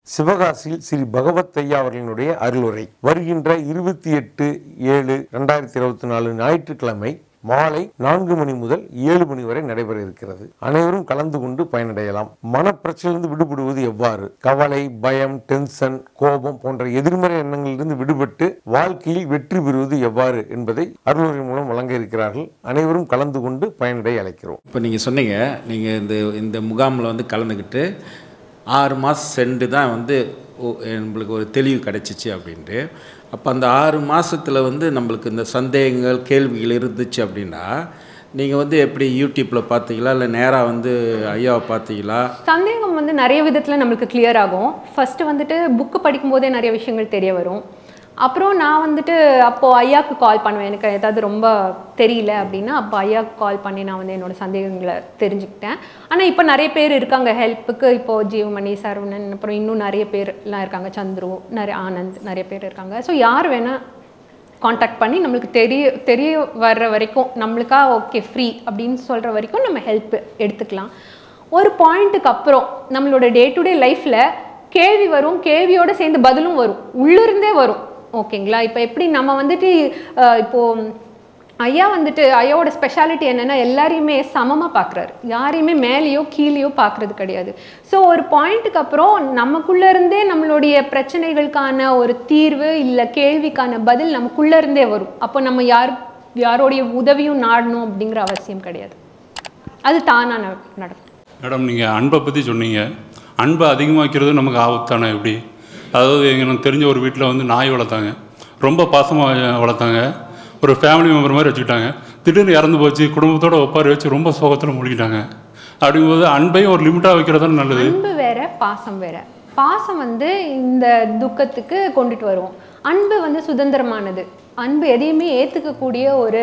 சிவகாசியில் ஸ்ரீ பகவத் ஐயா அவர்களினுடைய அருளுரை வருகின்ற 28/7/2024 ஞாயிற்றுக்கிழமை மாலை 4 மணி முதல் 7 மணி வரை நடைபெற இருக்கிறது. அனைவரும் கலந்து கொண்டு பயனடையலாம். மனப்பிரச்சனையிலிருந்து விடுபடுவது எவ்வாறு, கவலை, பயம், டென்ஷன், கோபம் போன்ற எதிர்மறை எண்ணங்களிலிருந்து விடுபட்டு வாழ்க்கையில் வெற்றி பெறுவது எவ்வாறு என்பதை அருளுரை மூலம் வழங்க இருக்கிறார்கள். அனைவரும் கலந்து கொண்டு பயனடைய அழைக்கிறோம். இப்போ நீங்கள் சொன்னீங்க, நீங்கள் இந்த முகாமில் வந்து கலந்துக்கிட்டு 6 மாதம் சென்று தான் வந்து நம்மளுக்கு ஒரு தெளிவு கிடச்சிச்சு அப்படின்ட்டு. அப்போ அந்த 6 மாதத்தில் வந்து நம்மளுக்கு இந்த சந்தேகங்கள், கேள்விகள் இருந்துச்சு அப்படின்னா நீங்கள் வந்து எப்படி யூடியூப்பில் பார்த்தீங்களா, இல்லை நேராக வந்து ஐயாவை பார்த்தீங்களா? சந்தேகம் வந்து நிறைய விதத்தில் நம்மளுக்கு கிளியர் ஆகும். ஃபஸ்ட்டு வந்துட்டு புக்கு படிக்கும்போதே நிறைய விஷயங்கள் தெரிய வரும். அப்புறம் நான் வந்துட்டு அப்போது ஐயாவுக்கு கால் பண்ணுவேன். எனக்கு ஏதாவது ரொம்ப தெரியல அப்படின்னா அப்போ ஐயாவுக்கு கால் பண்ணி நான் வந்து என்னோடய சந்தேகங்களை தெரிஞ்சுக்கிட்டேன். ஆனால் இப்போ நிறைய பேர் இருக்காங்க ஹெல்ப்புக்கு. இப்போது ஜீவமணி, சரவணன், அப்புறம் இன்னும் நிறைய பேர்லாம் இருக்காங்க, சந்துரு, நிறைய ஆனந்த், நிறைய பேர் இருக்காங்க. ஸோ யார் வேணால் காண்டாக்ட் பண்ணி நம்மளுக்கு தெரிய வர்ற வரைக்கும், நம்மளுக்கா ஓகே ஃப்ரீ அப்படின்னு சொல்கிற வரைக்கும் நம்ம ஹெல்ப் எடுத்துக்கலாம். ஒரு பாயிண்ட்டுக்கு அப்புறம் நம்மளோட டே டு டே லைஃப்பில் கேள்வி வரும், கேள்வியோடு சேர்ந்து பதிலும் வரும், உள்ளிருந்தே வரும். ஓகேங்களா? இப்போ எப்படி நம்ம வந்துட்டு இப்போது ஐயா வந்துட்டு ஐயாவோட ஸ்பெஷாலிட்டி என்னென்னா எல்லாரையுமே சமமாக பார்க்குறாரு. யாரையுமே மேலேயோ கீழேயோ பார்க்குறது கிடையாது. ஸோ ஒரு பாயிண்ட்டுக்கு அப்புறம் நமக்குள்ளே இருந்தே நம்மளுடைய பிரச்சனைகளுக்கான ஒரு தீர்வு இல்லை கேள்விக்கான பதில் நமக்குள்ளே இருந்தே வரும். அப்போ நம்ம யாரோடைய உதவியும் நாடணும் அப்படிங்கிற அவசியம் கிடையாது. அது தானாக நடக்கும். மேடம், நீங்கள் அன்பை பற்றி சொன்னீங்க. அன்பை அதிகமாக்கிறது நமக்கு ஆபத்தான எப்படி? அதாவது எனக்கு தெரிஞ்ச ஒரு வீட்டில் வந்து நாய் வளர்த்தாங்க, ரொம்ப பாசமாக வளர்த்தாங்க, ஒரு ஃபேமிலி மெம்பர் மாதிரி வச்சுக்கிட்டாங்க. திடீர்னு இறந்து போச்சு, குடும்பத்தோடு ஒப்பாரி வச்சு ரொம்ப சோகத்தில் மூழ்கிட்டாங்க. அப்படிங்கும்போது அன்பையும் ஒரு லிமிட்டாக வைக்கிறது தான் நல்லது. அன்பு வேற, பாசம் வேற. பாசம் வந்து இந்த துக்கத்துக்கு கொண்டுட்டு வரும். அன்பு வந்து சுதந்திரமானது. அன்பு எதையுமே ஏற்றுக்கக்கூடிய ஒரு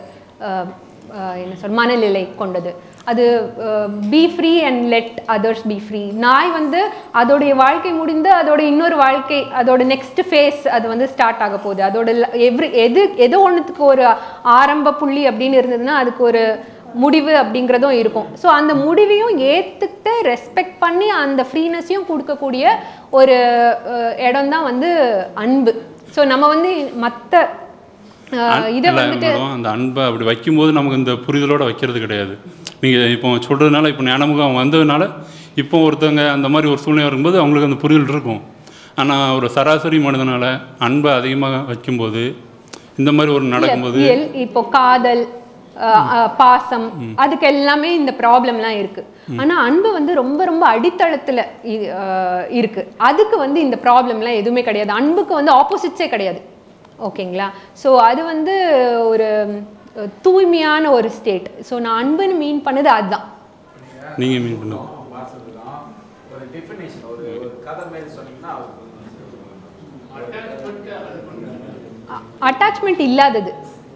என்ன சொல் மனநிலை கொண்டது. அது be free and let others be free. நாய் வந்து அதோடைய வாழ்க்கை முடிந்து அதோட இன்னொரு வாழ்க்கை, அதோட நெக்ஸ்ட் ஃபேஸ் அது வந்து ஸ்டார்ட் ஆக போகுது. அதோட எதோ ஒன்றுத்துக்கு ஒரு ஆரம்ப புள்ளி அப்படின்னு இருந்ததுன்னா அதுக்கு ஒரு முடிவு அப்படிங்கிறதும் இருக்கும். ஸோ அந்த முடிவையும் ஏற்றுக்கிட்டு ரெஸ்பெக்ட் பண்ணி அந்த ஃப்ரீனஸையும் கொடுக்கக்கூடிய ஒரு இடம் தான் வந்து அன்பு. ஸோ நம்ம வந்து மற்ற இதை வந்துட்டு அந்த அன்பை அப்படி வைக்கும்போது நமக்கு இந்த புரிதலோடு வைக்கிறது கிடையாது. நீங்கள் இப்போ சொல்கிறதுனால, இப்போ ஞானமுகம் வந்ததுனால இப்போ ஒருத்தவங்க அந்த மாதிரி ஒரு சூழ்நிலை இருக்கும்போது அவங்களுக்கு அந்த புரிதல் இருக்கும். ஆனால் ஒரு சராசரி மனிதனால் அன்பை அதிகமாக வைக்கும்போது இந்த மாதிரி ஒரு நடக்கும்போது இப்போ காதல், பாசம், அதுக்கு எல்லாமே இந்த ப்ராப்ளம்லாம் இருக்குது. ஆனால் அன்பு வந்து ரொம்ப ரொம்ப அடித்தளத்தில் இருக்குது. அதுக்கு வந்து இந்த ப்ராப்ளம்லாம் எதுவுமே கிடையாது. அன்புக்கு வந்து ஆப்போசிட்ஸே கிடையாது. ஓகேங்களா? ஸோ அது வந்து ஒரு தூய்மையான ஒரு ஸ்டேட். ஸோ நான் அன்புன்னு மீன் பண்ணது அதுதான். நீங்கள் மீன் பண்ணது அட்டாச்மெண்ட் இல்லாதது.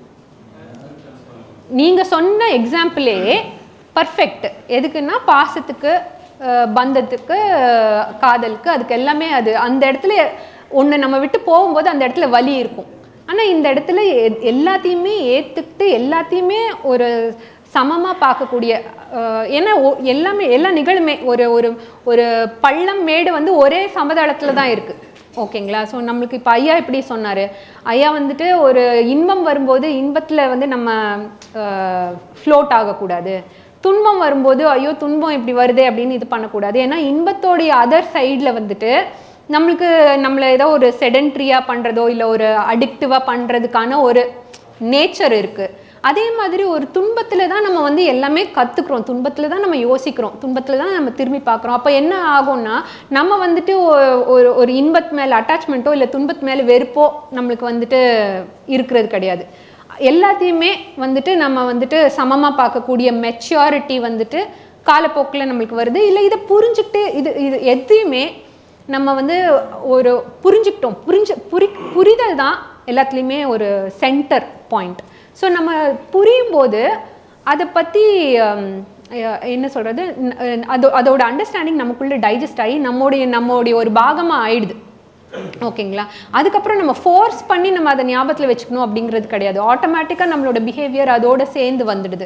நீங்கள் சொன்ன எக்ஸாம்பிளே பர்ஃபெக்ட். எதுக்குன்னா பாசத்துக்கு, பந்தத்துக்கு, காதலுக்கு, அதுக்கு எல்லாமே அது அந்த இடத்துல ஒன்று நம்ம விட்டு போகும்போது அந்த இடத்துல வலி இருக்கும். ஆனால் இந்த இடத்துல எல்லாத்தையுமே ஏற்றுக்கிட்டு எல்லாத்தையுமே ஒரு சமமாக பார்க்கக்கூடிய, ஏன்னா எல்லாமே எல்லா நிகழுமே ஒரு ஒரு ஒரு பள்ளம் மேடு வந்து ஒரே சமதளத்தில் தான் இருக்குது. ஓகேங்களா? ஸோ நம்மளுக்கு இப்போ ஐயா எப்படி சொன்னார், ஐயா வந்துட்டு ஒரு இன்பம் வரும்போது இன்பத்தில் வந்து நம்ம ஃப்ளோட் ஆகக்கூடாது, துன்பம் வரும்போது ஐயோ துன்பம் இப்படி வருதே அப்படின்னு இது பண்ணக்கூடாது. ஏன்னா இன்பத்தோடைய அதர் சைடில் வந்துட்டு நம்மளை ஏதோ ஒரு செடென்ட்ரியாக பண்ணுறதோ இல்லை ஒரு அடிக்டிவாக பண்ணுறதுக்கான ஒரு நேச்சர் இருக்குது. அதே மாதிரி ஒரு துன்பத்தில் தான் நம்ம வந்து எல்லாமே கற்றுக்குறோம், துன்பத்தில் தான் நம்ம யோசிக்கிறோம், துன்பத்தில் தான் நம்ம திரும்பி பார்க்குறோம். அப்போ என்ன ஆகும்னா நம்ம வந்துட்டு ஒரு இன்பத்து மேலே அட்டாச்மெண்ட்டோ இல்லை துன்பத்து மேலே வெறுப்போ நம்மளுக்கு வந்துட்டு இருக்கிறது கிடையாது. எல்லாத்தையுமே வந்துட்டு நம்ம வந்துட்டு சமமாக பார்க்கக்கூடிய மெச்சூரிட்டி வந்துட்டு காலப்போக்கில் நம்மளுக்கு வருது. இல்லை இதை புரிஞ்சுக்கிட்டு இது எதையுமே நம்ம வந்து ஒரு புரிஞ்சுக்கிட்டோம். புரிதல் தான் எல்லாத்துலேயுமே ஒரு சென்டர் பாயிண்ட். ஸோ நம்ம புரியும் போது அதை பற்றி என்ன சொல்கிறது, அதோட அண்டர்ஸ்டாண்டிங் நமக்குள்ளே டைஜஸ்ட் ஆகி நம்மளுடைய ஒரு பாகமாக ஆயிடுது. ஓகேங்களா? அதுக்கப்புறம் நம்ம ஃபோர்ஸ் பண்ணி நம்ம அதை ஞாபகத்தில் வச்சுக்கணும் அப்படிங்கிறது கிடையாது. ஆட்டோமேட்டிக்காக நம்மளோட பிஹேவியர் அதோடு சேர்ந்து வந்துடுது.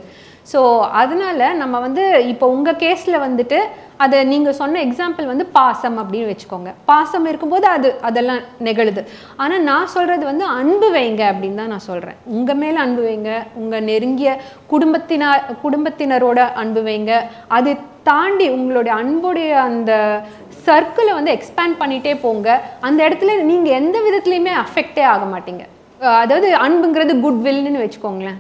ஸோ அதனால நம்ம வந்து இப்போ உங்கள் கேஸில் வந்துட்டு அதை நீங்கள் சொன்ன எக்ஸாம்பிள் வந்து பாசம் அப்படின்னு வச்சுக்கோங்க. பாசம் இருக்கும்போது அதெல்லாம் நிகழுது. ஆனால் நான் சொல்கிறது வந்து அன்பு வைங்க அப்படின்னு தான் நான் சொல்கிறேன். உங்கள் மேலே அன்பு வைங்க, உங்கள் நெருங்கிய குடும்பத்தினரோட அன்பு வைங்க. அது தாண்டி உங்களுடைய அன்புடைய அந்த சர்க்கிளை வந்து எக்ஸ்பேண்ட் பண்ணிகிட்டே போங்க. அந்த இடத்துல நீங்கள் எந்த விதத்துலையுமே அஃபெக்டே ஆக மாட்டீங்க. அதாவது அன்புங்கிறது குட்வில்னு வச்சுக்கோங்களேன்.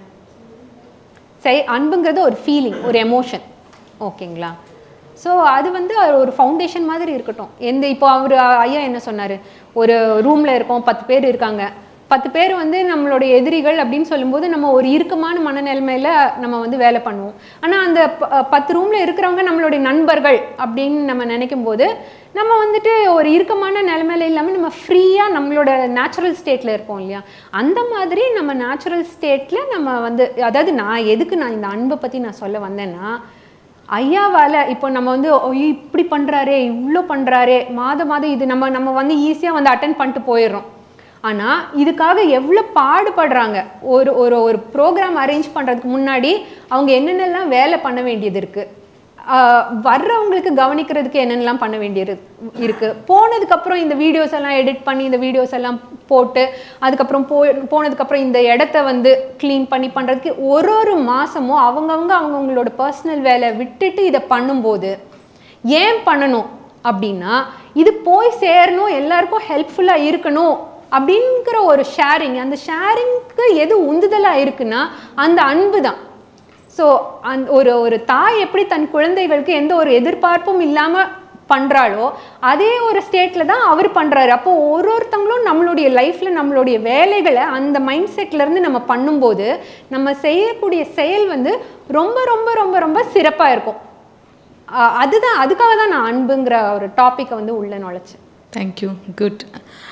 அன்புங்கிறது ஒரு ஃபீலிங், ஒரு எமோஷன். ஓகேங்களா? ஸோ அது வந்து ஒரு ஃபவுண்டேஷன் மாதிரி இருக்கட்டும். இப்போ அவர் ஐயா என்ன சொன்னார், ஒரு ரூமில் இருக்கோம், 10 பேர் இருக்காங்க. 10 பேர் வந்து நம்மளுடைய எதிரிகள் அப்படின்னு சொல்லும்போது நம்ம ஒரு இறுக்கமான மனநிலைமையில் நம்ம வந்து வேலை பண்ணுவோம். ஆனால் அந்த 10 ரூமில் இருக்கிறவங்க நம்மளுடைய நண்பர்கள் அப்படின்னு நம்ம நினைக்கும் போது நம்ம வந்துட்டு ஒரு இறுக்கமான நிலைமையில இல்லாமல் நம்ம ஃப்ரீயாக நம்மளோட நேச்சுரல் ஸ்டேட்டில் இருப்போம் இல்லையா? அந்த மாதிரி நம்ம நேச்சுரல் ஸ்டேட்டில் நம்ம வந்து, அதாவது நான் இந்த அன்பை பற்றி நான் சொல்ல வந்தேன்னா, ஐயாவால் இப்போ நம்ம வந்து இப்படி பண்ணுறாரே, இவ்வளோ பண்ணுறாரே, மாதம் இது நம்ம வந்து ஈஸியாக வந்து அட்டென்ட் பண்ணிட்டு போயிடுறோம். ஆனால் இதுக்காக எவ்வளோ பாடுபடுறாங்க. ஒரு ப்ரோக்ராம் அரேஞ்ச் பண்ணுறதுக்கு முன்னாடி அவங்க என்னென்னலாம் வேலை பண்ண வேண்டியது இருக்குது, வர்றவங்களுக்கு கவனிக்கிறதுக்கு என்னென்னலாம் பண்ண வேண்டியது இருக்குது. போனதுக்கப்புறம் இந்த வீடியோஸ் எல்லாம் எடிட் பண்ணி இந்த வீடியோஸ் எல்லாம் போட்டு அதுக்கப்புறம் போனதுக்கப்புறம் இந்த இடத்த வந்து க்ளீன் பண்ணி பண்ணுறதுக்கு ஒரு மாதமும் அவங்கவுங்களோட பர்சனல் வேலை விட்டுட்டு இதை பண்ணும்போது ஏன் பண்ணணும் அப்படின்னா, இது போய் சேரணும், எல்லாருக்கும் ஹெல்ப்ஃபுல்லாக இருக்கணும் அப்படிங்கிற ஒரு ஷேரிங். அந்த ஷேரிங்க்கு எது உந்துதலாக இருக்குன்னா அந்த அன்பு தான். ஸோ ஒரு தாய் எப்படி தன் குழந்தைகளுக்கு எந்த ஒரு எதிர்பார்ப்பும் இல்லாமல் பண்ணுறாளோ அதே ஒரு ஸ்டேட்டில் தான் அவர் பண்ணுறாரு. அப்போது ஒருத்தங்களும் நம்மளுடைய லைஃப்பில் நம்மளுடைய வேலைகளை அந்த மைண்ட் செட்லேருந்து நம்ம பண்ணும்போது நம்ம செய்யக்கூடிய செயல் வந்து ரொம்ப ரொம்ப ரொம்ப ரொம்ப சிறப்பாக இருக்கும். அதுக்காக தான் நான் அன்புங்கிற ஒரு டாப்பிக்கை வந்து உள்ளே நுழைச்சேன். Thank you, good.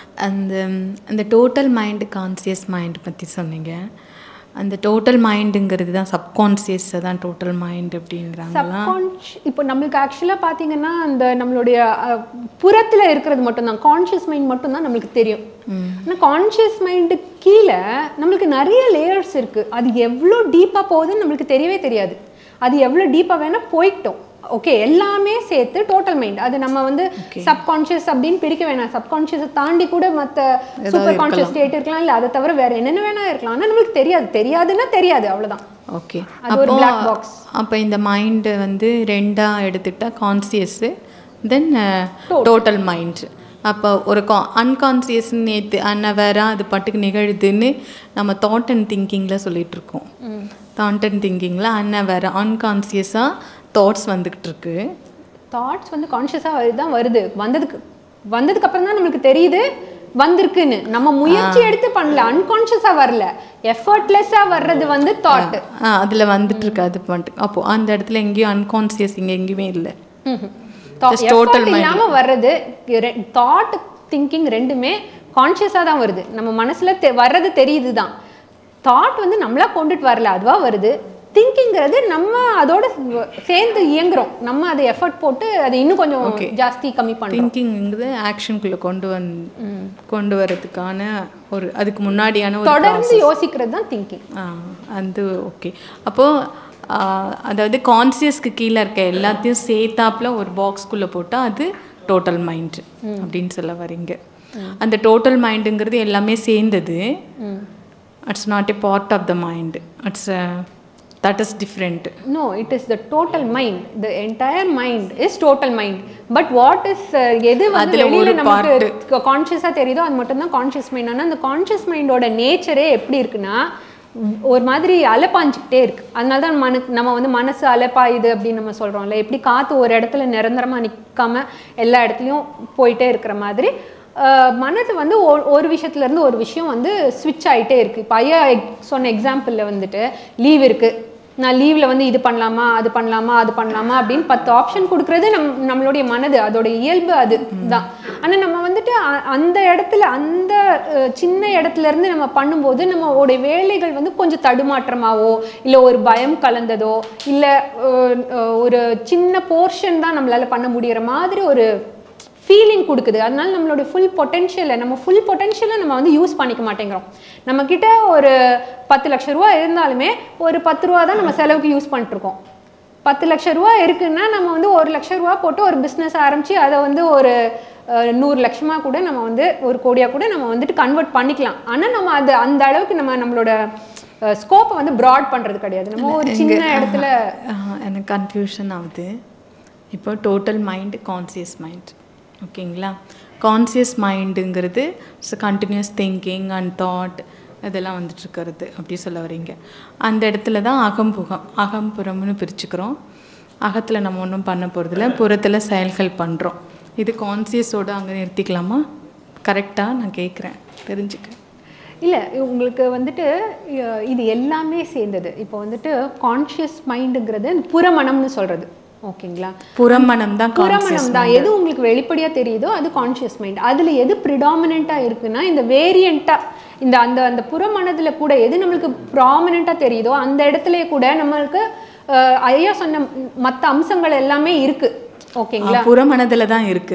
அந்த டோட்டல் மைண்டு கான்சியஸ் மைண்டு பற்றி சொன்னீங்க. அந்த டோட்டல் மைண்டுங்கிறது தான் சப்கான்சியஸை தான் டோட்டல் மைண்ட் அப்படின்றாங்களா? இப்போ நம்மளுக்கு ஆக்சுவலாக பார்த்தீங்கன்னா அந்த நம்மளுடைய புறத்தில் இருக்கிறது மட்டும்தான், கான்ஷியஸ் மைண்ட் மட்டும்தான் நம்மளுக்கு தெரியும். ஆனால் கான்ஷியஸ் மைண்டு கீழே நம்மளுக்கு நிறைய லேயர்ஸ் இருக்குது. அது எவ்வளோ டீப்பாக போகுதுன்னு நம்மளுக்கு தெரியவே தெரியாது. அது எவ்வளோ டீப்பாக வேணால் போயிட்டோம். ஓகே, எல்லாமே சேர்த்து டோட்டல் மைண்ட். அது நம்ம வந்து சப்கான்ஷியஸ் அப்படின்னு பிரிக்க வேணாம். சப்கான்ஷியஸை தாண்டி கூட மற்ற சூப்பர் கான்ஷியஸ் ஸ்டேட் இருக்கலாம், இல்லை அதை தவிர வேற என்னென்ன வேணா இருக்கலாம். ஆனால் நம்மளுக்கு தெரியாதுன்னா தெரியாது, அவ்வளோதான். ஓகே, அது ஒரு பிளாக் பாக்ஸ். அப்போ இந்த மைண்டு வந்து ரெண்டாக எடுத்துக்கிட்டா கான்சியஸு தென் டோட்டல் மைண்ட். அப்போ ஒரு அன்கான்சியஸ்ன்னு நேற்று அன்னவேராக அது பாட்டுக்கு நிகழுதுன்னு நம்ம தாட் அண்ட் திங்கிங்கில் சொல்லிகிட்ருக்கோம். தாட் அண்ட் திங்கிங்கில் அன்னவேராக அன்கான்சியஸாக தாட்ஸ் வந்துக்கிட்டு இருக்கு. தாட்ஸ் வந்து கான்ஷியஸாக தான் வருது. வந்ததுக்கு அப்புறம் தான் நம்மளுக்கு தெரியுது வந்திருக்குன்னு. நம்ம முயற்சி எடுத்து பண்ணல, அன்கான்ஷியஸாக வரல, எஃபர்ட்லெஸ்ஸாக வர்றது வந்து தாட். அதில் வந்துட்டு இருக்கு அது பாட்டு. அப்போ அந்த இடத்துல எங்கேயும் அன்கான்சியஸ் இங்கே எங்கேயுமே இல்லை. டோட்டல் இல்லாமல் வர்றது தாட் திங்கிங் ரெண்டுமே கான்ஷியஸாக தான் வருது. நம்ம மனசில் வர்றது தெரியுது தான். தாட் வந்து நம்மளா கொண்டுட்டு வரல, அதுவாக வருது. திங்கிங்கிறது நம்ம அதோட சேர்ந்து இயங்குறோம். நம்ம அதை எஃபர்ட் போட்டு அதை இன்னும் கொஞ்சம் ஜாஸ்தி கம்மி பண்ணுறோம். திங்கிங்கிறது ஆக்ஷனுக்குள்ளே கொண்டு வரதுக்கான ஒரு அதுக்கு முன்னாடியான ஒரு தொடர்ந்து யோசிக்கிறது தான் திங்கிங். அது ஓகே. அப்போது அதாவது கான்சியஸ்க்கு கீழே இருக்க எல்லாத்தையும் சேர்த்தாப்பில் ஒரு பாக்ஸ்குள்ளே போட்டால் அது டோட்டல் மைண்டு அப்படின்னு சொல்ல வரீங்க. அந்த டோட்டல் மைண்டுங்கிறது எல்லாமே சேர்ந்தது. It's not a part of the mind. That is different. No, it is the total mind. The entire mind is total mind. But what is எது வந்து வெளியில நமக்கு கான்ஷியஸாக தெரியுதோ அது மட்டும் தான் கான்ஷியஸ் மைண்ட். ஆனால் அந்த கான்ஷியஸ் மைண்டோட நேச்சரே எப்படி இருக்குன்னா ஒரு மாதிரி அலைப்பாஞ்சிக்கிட்டே இருக்கு. அதனால தான் நம்ம வந்து மனசு அலைப்பாயுது அப்படின்னு நம்ம சொல்கிறோம்ல. எப்படி காற்று ஒரு இடத்துல நிரந்தரமாக நிற்காம எல்லா இடத்துலையும் போயிட்டே இருக்கிற மாதிரி மனது வந்து ஒரு விஷயத்துலேருந்து ஒரு விஷயம் வந்து ஸ்விட்ச் ஆகிட்டே இருக்குது. இப்போ ஐயா சொன்ன எக்ஸாம்பிளில் வந்துட்டு லீவ் இருக்குது, நான் லீவில் வந்து இது பண்ணலாமா அது பண்ணலாமா அது பண்ணலாமா அப்படின்னு 10 ஆப்ஷன் கொடுக்குறது நம்மளுடைய மனது, அதோட இயல்பு அது தான். ஆனால் நம்ம வந்துட்டு அந்த இடத்துல அந்த சின்ன இடத்துலேருந்து நம்ம பண்ணும்போது நம்மளுடைய வேலைகள் வந்து கொஞ்சம் தடுமாற்றமாவோ இல்லை ஒரு பயம் கலந்ததோ இல்லை ஒரு சின்ன போர்ஷன் தான் நம்மளால் பண்ண முடிகிற மாதிரி ஒரு ஃபீலிங் கொடுக்குது. அதனால நம்மளோட ஃபுல் பொட்டென்ஷியலை நம்ம வந்து யூஸ் பண்ணிக்க மாட்டேங்கிறோம். நம்மக்கிட்ட ஒரு 10 லட்ச ரூபா இருந்தாலுமே ஒரு 10 ரூபா தான் நம்ம செலவுக்கு யூஸ் பண்ணிட்டுருக்கோம். 10 லட்ச ரூபா இருக்குன்னா நம்ம வந்து 1 லட்ச ரூபா போட்டு ஒரு பிஸ்னஸ் ஆரம்பித்து அதை வந்து ஒரு 100 லட்சமாக கூட நம்ம வந்து ஒரு கோடியாக கூட நம்ம வந்துட்டு கன்வெர்ட் பண்ணிக்கலாம். ஆனால் நம்ம அது அந்த அளவுக்கு நம்மளோட ஸ்கோப்பை வந்து ப்ராட் பண்ணுறது கிடையாது. நம்ம ஒரு சின்ன இடத்துல எனக்கு கன்ஃபியூஷன் ஆகுது. இப்போ டோட்டல் மைண்ட், கான்சியஸ் மைண்ட், ஓகேங்களா? கான்சியஸ் மைண்டுங்கிறது கண்டினியூஸ் திங்கிங் அண்ட் தாட் இதெல்லாம் வந்துட்டுருக்கிறது அப்படி சொல்ல வரீங்க. அந்த இடத்துல தான் அகம்புறம்னு பிரிச்சுக்கிறோம். அகத்தில் நம்ம ஒன்றும் பண்ண போகிறதில்ல, புறத்தில் செயல்கள் பண்ணுறோம். இது கான்சியஸோடு அங்கே நிறுத்திக்கலாமா? கரெக்டாக நான் கேட்குறேன், தெரிஞ்சுக்க. இல்லை, உங்களுக்கு வந்துட்டு இது எல்லாமே சேர்ந்தது. இப்போ வந்துட்டு கான்ஷியஸ் மைண்டுங்கிறது புறமனம்னு சொல்கிறது, ஓகேங்களா? புறமனம் தான் எது உங்களுக்கு வெளிப்படையாக தெரியுதோ அது கான்ஷியஸ் மைண்ட். அதில் எது ப்ரிடாமினண்ட்டாக இருக்குன்னா இந்த வேரியண்ட்டாக இந்த அந்த அந்த புறமனதில் கூட எது நம்மளுக்கு ப்ராமினண்ட்டாக தெரியுதோ அந்த இடத்துல கூட நம்மளுக்கு ஐயா சொன்ன மற்ற அம்சங்கள் எல்லாமே இருக்குது, ஓகேங்களா? புறமனதில் தான் இருக்கு.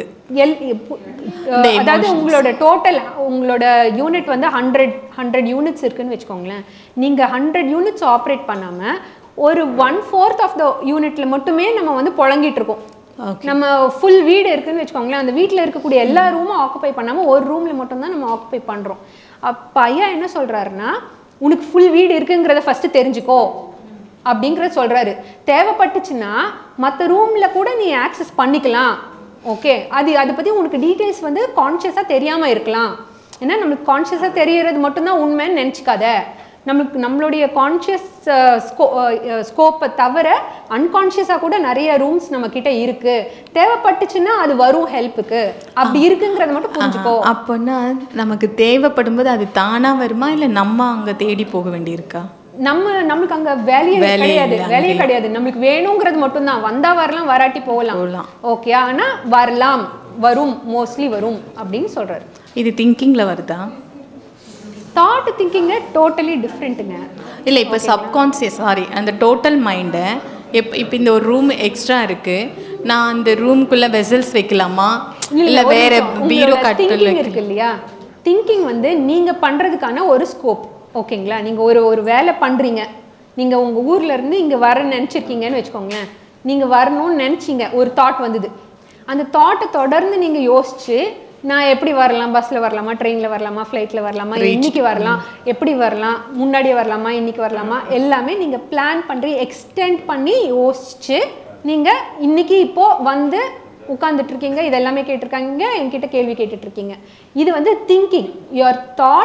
அதாவது உங்களோட யூனிட் வந்து 100 யூனிட்ஸ் இருக்குன்னு வச்சுக்கோங்களேன். நீங்கள் 100 யூனிட்ஸ் ஆப்ரேட் பண்ணாமல் ஒரு 1/4 ஆஃப் த யூனிட்ல மட்டுமே நம்ம வந்து புழங்கிட்டு இருக்கோம். நம்ம ஃபுல் வீடு இருக்குன்னு வச்சுக்கோங்களேன், அந்த வீட்டில் இருக்கக்கூடிய எல்லா ரூமும் ஆக்குப்பை பண்ணாமல் ஒரு ரூமில் மட்டும்தான் நம்ம ஆக்குப்பை பண்ணுறோம். அப்போ ஐயா என்ன சொல்கிறாருன்னா, உனக்கு ஃபுல் வீடு இருக்குங்கிறத ஃபஸ்ட்டு தெரிஞ்சுக்கோ அப்படிங்கிறத சொல்கிறாரு. தேவைப்பட்டுச்சுன்னா மற்ற ரூமில் கூட நீ ஆக்சஸ் பண்ணிக்கலாம், ஓகே? அதை பற்றி உனக்கு டீட்டெயில்ஸ் வந்து கான்ஷியஸாக தெரியாமல் இருக்கலாம். ஏன்னா நம்மளுக்கு கான்ஷியஸாக தெரியறது மட்டும்தான் உண்மைன்னு நினச்சிக்காத. நம்மளுடைய கான்ஷியஸ் ஸ்கோப்பை தவிர அன்கான்ஷியஸாக கூட நிறைய ரூம்ஸ் நம்மக்கிட்ட இருக்குது. தேவைப்பட்டுச்சுன்னா அது வரும் ஹெல்ப்புக்கு, அப்படி இருக்குங்கிறத மட்டும் புரிஞ்சுக்கோ. அப்போன்னா நமக்கு தேவைப்படும் போது அது தானாக வருமா, இல்லை நம்ம அங்கே தேடி போக வேண்டியிருக்கா? நம்மளுக்கு அங்கே வேலையே கிடையாது. நம்மளுக்கு வேணுங்கிறது மட்டும்தான். வந்தா வரலாம், வராட்டி போகலாம், ஓகே? ஆனால் வரும், மோஸ்ட்லி வரும் அப்படின்னு சொல்கிறாரு. இது திங்கிங்கில் வருதா? தாட் திங்கிங்க டோட்டலி டிஃப்ரெண்ட்டுங்க. இல்லை, இப்போ சப்கான்சியஸ் அந்த டோட்டல் மைண்டை இப்போ இந்த ஒரு ரூம் எக்ஸ்ட்ரா இருக்குது, நான் அந்த ரூம்குள்ளே வெசல்ஸ் வைக்கலாமா, இல்லை வேறு பீரோ கட்டல் இருக்கு இல்லையா? திங்கிங் வந்து நீங்கள் பண்ணுறதுக்கான ஒரு ஸ்கோப், ஓகேங்களா? நீங்கள் ஒரு வேலை பண்ணுறீங்க, நீங்கள் உங்கள் ஊர்லேருந்து இங்கே வர நினச்சிருக்கீங்கன்னு வச்சுக்கோங்களேன். நீங்கள் வரணும்னு நினச்சிங்க, ஒரு தாட் வந்தது. அந்த தாட்டை தொடர்ந்து நீங்கள் யோசிச்சு நான் எப்படி வரலாம், பஸ்ஸில் வரலாமா, ட்ரெயினில் வரலாமா, ஃப்ளைட்டில் வரலாமா, இன்னைக்கு வரலாம், எப்படி வரலாம், முன்னாடியே வரலாமா, இன்னைக்கு வரலாமா, எல்லாமே நீங்கள் பிளான் பண்ணி எக்ஸ்டெண்ட் பண்ணி யோசிச்சு நீங்கள் இன்னைக்கு இப்போது வந்து உட்காந்துட்ருக்கீங்க. இது எல்லாமே கேட்டிருக்காங்க, என்கிட்ட கேள்வி கேட்டுட்ருக்கீங்க. இது வந்து thinking. Your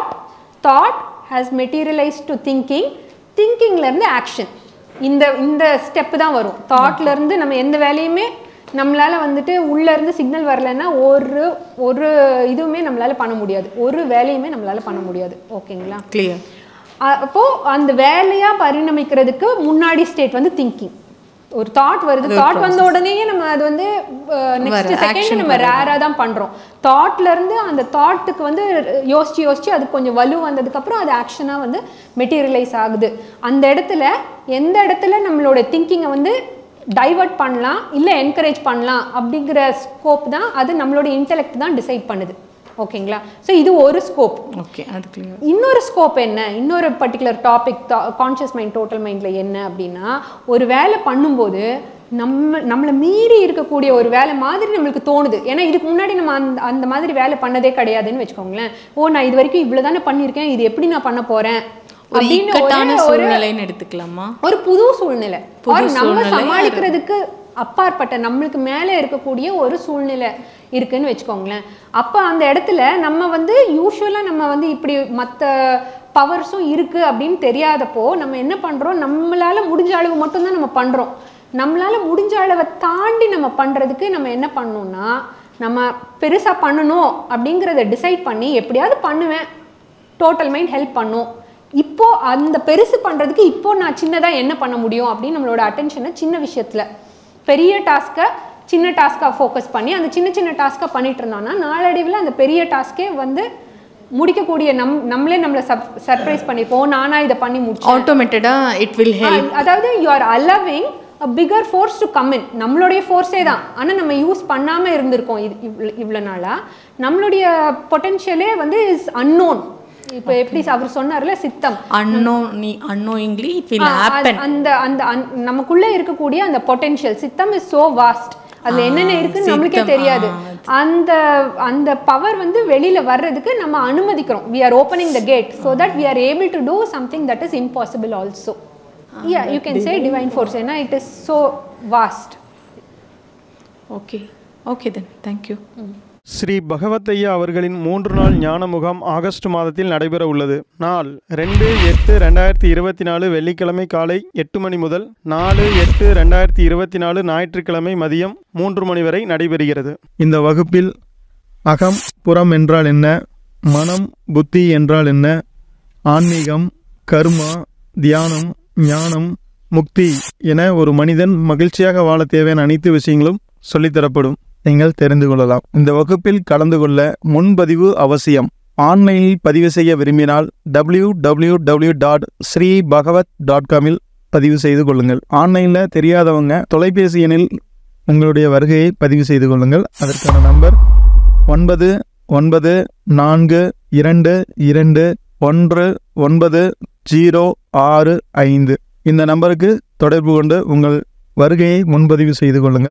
thought has materialise to திங்கிங்லேருந்து ஆக்ஷன். இந்த ஸ்டெப்பு தான் வரும். தாட்லேருந்து நம்ம எந்த வேலையுமே நம்மளால் வந்துட்டு உள்ளேருந்து சிக்னல் வரலைன்னா ஒரு இதுவுமே நம்மளால் பண்ண முடியாது, ஒரு வேலையுமே நம்மளால் பண்ண முடியாது, ஓகேங்களா? கிளியர். அப்போது அந்த வேலையாக பரிணமிக்கிறதுக்கு முன்னாடி ஸ்டேட் வந்து திங்கிங். ஒரு தாட் வருது, தாட் வந்த உடனே நம்ம அது வந்து நெக்ஸ்ட் செகண்ட் நம்ம ரேராக தான் பண்ணுறோம். தாட்லேருந்து அந்த தாட்டுக்கு வந்து யோசிச்சு அது கொஞ்சம் வலு வந்ததுக்கப்புறம் அது ஆக்ஷனாக வந்து மெட்டீரியலைஸ் ஆகுது. அந்த இடத்துல எந்த இடத்துல நம்மளோட திங்கிங்கை வந்து டைவர்ட் பண்ணலாம், இல்லை என்கரேஜ் பண்ணலாம் அப்படிங்கிற ஸ்கோப் தான் அது நம்மளோட இன்டெலெக்ட் தான் டிசைட் பண்ணுது, ஓகேங்களா? ஸோ இது ஒரு ஸ்கோப். ஓகே, அது கிளியர். இன்னொரு ஸ்கோப் என்ன, இன்னொரு particular topic conscious mind, total மைண்டில் என்ன அப்படின்னா, ஒரு வேலை பண்ணும்போது நம்மளை மீறி இருக்கக்கூடிய ஒரு வேலை மாதிரி நம்மளுக்கு தோணுது. ஏன்னா இதுக்கு முன்னாடி நம்ம அந்த மாதிரி வேலை பண்ணதே கிடையாதுன்னு வச்சுக்கோங்களேன். நான் இது வரைக்கும் இவ்வளோ தானே பண்ணியிருக்கேன், இது எப்படி நான் பண்ண போகிறேன் அப்படின்னு சூழ்நிலைன்னு எடுத்துக்கலாமா? ஒரு புது சூழ்நிலை, நம்ம சமாளிக்கிறதுக்கு அப்பாற்பட்ட நம்மளுக்கு மேலே இருக்கக்கூடிய ஒரு சூழ்நிலை இருக்குன்னு வச்சுக்கோங்களேன். அப்போ அந்த இடத்துல நம்ம வந்து யூஸ்வலாக நம்ம வந்து இப்படி மற்ற பவர்ஸும் இருக்குது அப்படின்னு தெரியாதப்போ நம்ம என்ன பண்ணுறோம், நம்மளால் முடிஞ்ச அளவு மட்டும்தான் நம்ம பண்ணுறோம். நம்மளால் முடிஞ்ச அளவை தாண்டி நம்ம பண்ணுறதுக்கு நம்ம என்ன பண்ணணும்னா, நம்ம பெருசாக பண்ணணும் அப்படிங்கிறத டிசைட் பண்ணி எப்படியாவது பண்ணுவேன், டோட்டல் மைண்ட் ஹெல்ப் பண்ணும். இப்போது அந்த பெருசு பண்ணுறதுக்கு இப்போது நான் சின்னதாக என்ன பண்ண முடியும் அப்படின்னு நம்மளோட அட்டென்ஷனை சின்ன விஷயத்தில் பெரிய டாஸ்க்கை சின்ன டாஸ்க்காக ஃபோக்கஸ் பண்ணி அந்த சின்ன டாஸ்க்காக பண்ணிட்டு இருந்தோம்னா நாளடைவில் அந்த பெரிய டாஸ்க்கே வந்து முடிக்கக்கூடிய நம்மளே நம்மளை சர்ப்ரைஸ் பண்ணிப்போம். நானா இதை பண்ணி முடிச்சேன், ஆட்டோமேட்டடாக இட் வில் ஹெல்ப். அதாவது you are allowing bigger force to come in. நம்மளுடைய ஃபோர்ஸே தான், ஆனால் நம்ம யூஸ் பண்ணாமல் இருந்திருக்கோம் இவ்வளோ நாளாக. நம்மளுடைய பொட்டென்ஷியலே வந்து இஸ் அன்னோன். இப்போ எப்படி அவர் சொன்னார்ல சித்தம், unknowingly it will happen. அந்த அந்த நமக்குள்ளே இருக்கக்கூடிய அந்த பொட்டென்ஷியல் சித்தம் இஸ் சோ வாஸ்ட். அதில் என்னென்ன இருக்குன்னு நம்மளுக்கே தெரியாது. அந்த அந்த பவர் வந்து வெளியில் வர்றதுக்கு நம்ம அனுமதிக்கிறோம். we are opening the gate so that we are able to do something that is impossible also. Yeah, you can say divine force, ஏன்னா it is so vast. Okay then, thank you. Sri பகவத் ஐயா அவர்களின் 3 நாள் ஞான முகாம் August மாதத்தில் நடைபெற உள்ளது. நாள் 2/8/2024 வெள்ளிக்கிழமை காலை 8 மணி முதல் 4/8/2024 ஞாயிற்றுக்கிழமை மதியம் 3 மணி வரை நடைபெறுகிறது. இந்த வகுப்பில் அகம் புறம் என்றால் என்ன, மனம் புத்தி என்றால் என்ன, ஆன்மீகம், கர்மா, தியானம், ஞானம், முக்தி என ஒரு மனிதன் மகிழ்ச்சியாக வாழ தேவையான அனைத்து விஷயங்களும் சொல்லித்தரப்படும். நீங்கள் தெரிந்து கொள்ளலாம். இந்த வகுப்பில் கலந்து கொள்ள முன்பதிவு அவசியம். ஆன்லைனில் பதிவு செய்ய விரும்பினால் www.sreebhagavat.com பதிவு செய்து கொள்ளுங்கள். ஆன்லைனில் தெரியாதவங்க தொலைபேசி எண்ணில் உங்களுடைய வருகையை பதிவு செய்து கொள்ளுங்கள். அதற்கான நம்பர் 9942219065. இந்த நம்பருக்கு தொடர்பு கொண்டு உங்கள் வருகையை முன்பதிவு செய்து கொள்ளுங்கள்.